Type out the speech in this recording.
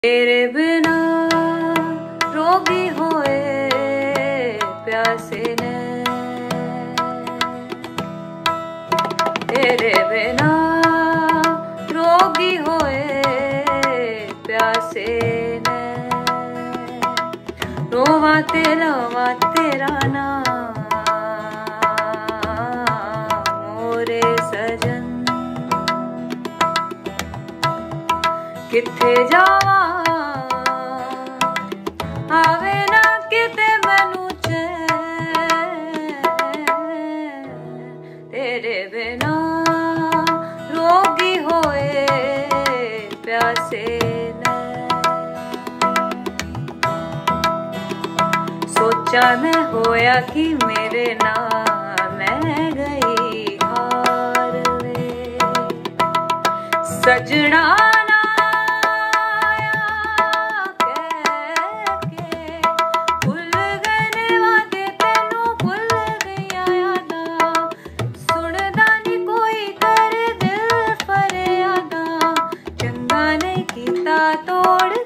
तेरे बिना रोगी होए प्यासे ने, तेरे बिना रोगी होए प्यासे ने, रोवा तेरा नाम मोरे सजन, किथे जावा आवे ना किते मैनू चैन, तेरे बिना रोगी होए प्यासे ने। सोचा मैं होया कि मेरे नाम मैं गई हार वे, सजना तोड़